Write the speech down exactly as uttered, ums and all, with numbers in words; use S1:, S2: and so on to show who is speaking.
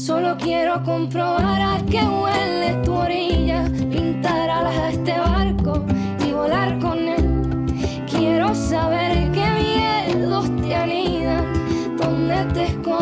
S1: Solo quiero comprobar a qué huele tu orilla, pintar alas a este barco y volar con él. Quiero saber qué miedos te anidan, dónde te escondes.